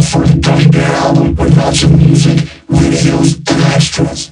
for the dumb album with lots of music, reviews, and extras.